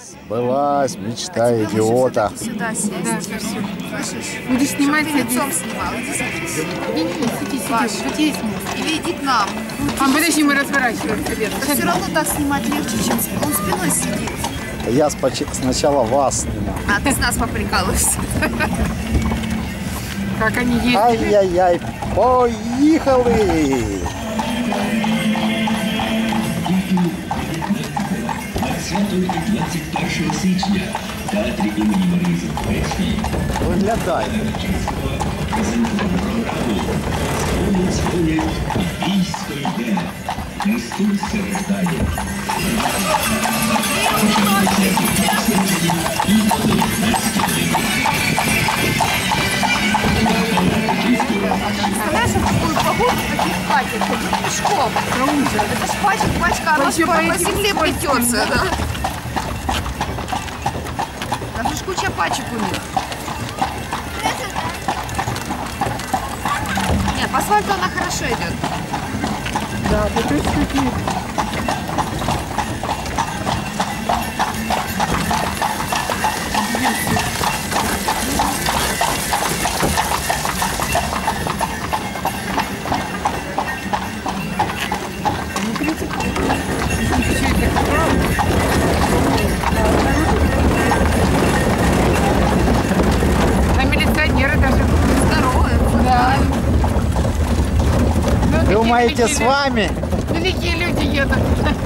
Сбылась мечта идиота. Сюда сесть. Да, спасибо. Слышишь? Будешь снимать, Чтоб ты садись. лицом снимал. Иди садись. Сиди, Паш. тут есть место. Или иди к нам. А подожди, мы разворачиваемся. Да все равно так снимать легче, чем он спиной сидит. Я сначала вас сниму. А ты с нас поприкалываешься. Как они ездили. Ай-яй-яй, поїхали! Свято 21 січня в театрі імені Марії Заповецької Виглядай. презентував програму «Сповнить військо йде, Христос страждає». Представляешь, в какую погоду таких хатик? Ходить пешком. Это ж пачка, она Вообще по по земле этим плетется, да? Там же ж куча пачек у них. Нет, по асфальту она хорошо идет. Да, вот это такие. А милиционеры даже Здоровые. да. Ну, такие Думаете, великие с вами? Великие люди едут.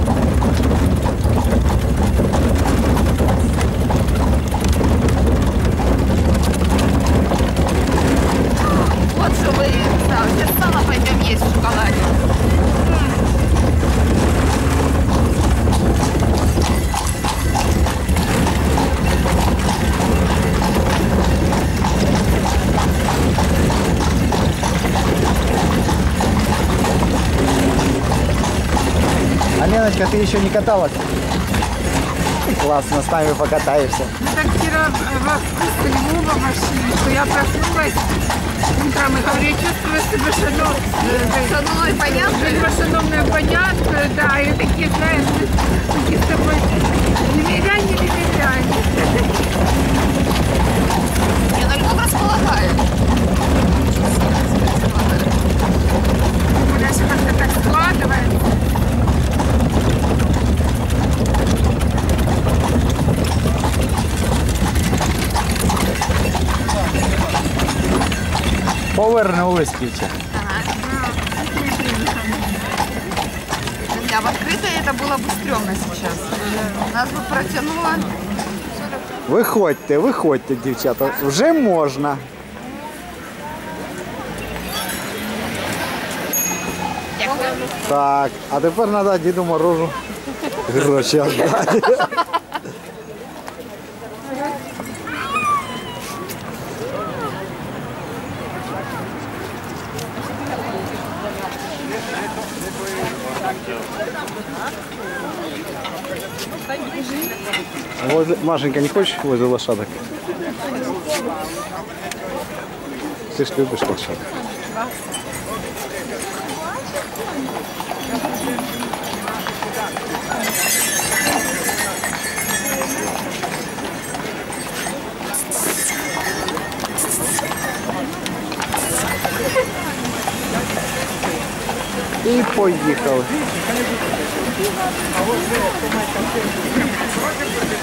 Вот что вы, да, сейчас сало пойдем есть в шоколаде. А Леночка, ты еще не каталась? Классно, с нами покатаешься. Мы так вчера в Львова вошли, что я проснулась утром и говорю, я чувствую себя Шановной, понятно? шановную понятку, да, и такие, знаешь, такие с тобой неверяне. Не, ну Львов располагает. У нас как-то так складывается. Повернулись, Кича. Друзья, в открытой это было бы стрёмно сейчас. Нас бы протянуло. Виходьте, виходьте, дівчата. Вже можна. Так, а тепер треба Діду Морозу гроші віддати. Машенька, не хочешь возле лошадок? Ты ж любишь лошадок. І поїхали.